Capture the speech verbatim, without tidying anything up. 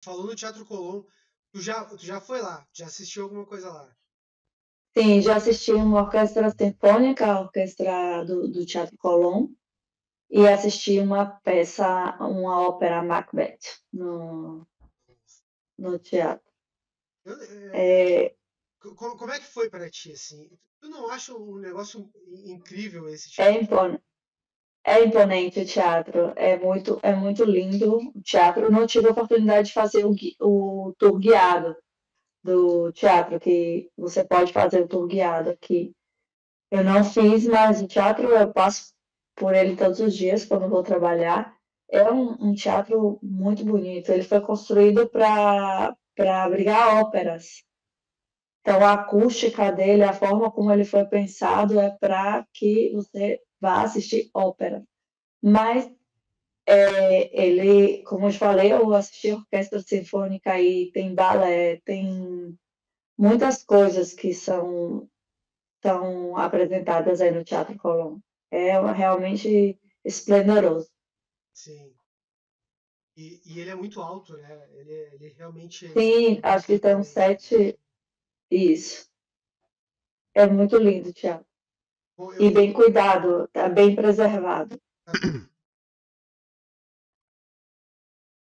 falou no Teatro Colón. Tu já, tu já foi lá? Já assistiu alguma coisa lá? Sim, já assisti uma orquestra sinfônica, a orquestra do, do Teatro Colón, e assisti uma peça, uma ópera Macbeth no, no teatro. Eu, é, É, co- como é que foi para ti, assim? Tu não acha um negócio incrível esse é, teatro? impon- é imponente o teatro, é muito, é muito lindo o teatro. Eu não tive a oportunidade de fazer o, gui- o tour guiado do teatro, que você pode fazer o tour guiado aqui. Eu não fiz, mas o teatro eu passo por ele todos os dias quando vou trabalhar. É um, um teatro muito bonito. Ele foi construído para para abrigar óperas. Então, a acústica dele, a forma como ele foi pensado é para que você vá assistir ópera. Mas é, ele, como eu te falei, eu assisti a orquestra sinfônica e tem balé, tem muitas coisas que são são apresentadas aí no Teatro Colón. É realmente esplendoroso. Sim. E, e ele é muito alto, né? Ele, ele realmente Sim, é acho muito que tem uns imponente. sete. Isso. É muito lindo o teatro. Bom, eu, E bem eu, cuidado, tá bem preservado.